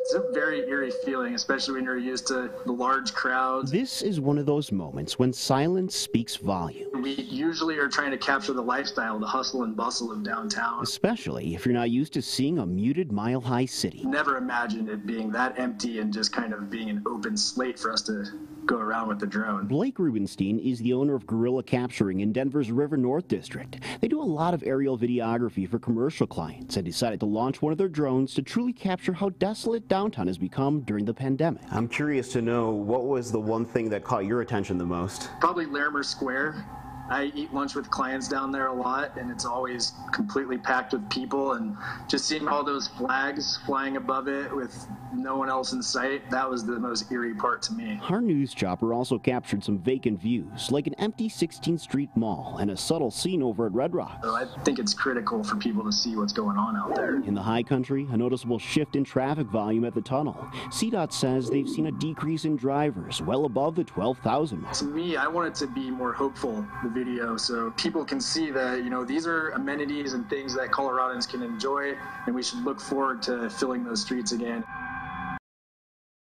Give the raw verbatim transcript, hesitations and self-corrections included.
It's a very eerie feeling, especially when you're used to the large crowds. This is one of those moments when silence speaks volume. We usually are trying to capture the lifestyle, the hustle and bustle of downtown. Especially if you're not used to seeing a muted mile-high city. Never imagined it being that empty and just kind of being an open slate for us to go around with the drone. Blake Rubenstein is the owner of Gorilla Capturing in Denver's River North District. They do a lot of aerial videography for commercial clients and decided to launch one of their drones to truly capture how desolate downtown has become during the pandemic. I'm curious to know, what was the one thing that caught your attention the most? Probably Larimer Square. I eat lunch with clients down there a lot, and it's always completely packed with people, and just seeing all those flags flying above it with no one else in sight, that was the most eerie part to me. Our news chopper also captured some vacant views, like an empty sixteenth street Mall and a subtle scene over at Red Rocks. So I think it's critical for people to see what's going on out there. In the high country, a noticeable shift in traffic volume at the tunnel. C DOT says they've seen a decrease in drivers, well above the twelve thousand mark. To me, I want it to be more hopeful, the video, so people can see that, you know, these are amenities and things that Coloradans can enjoy, and we should look forward to filling those streets again.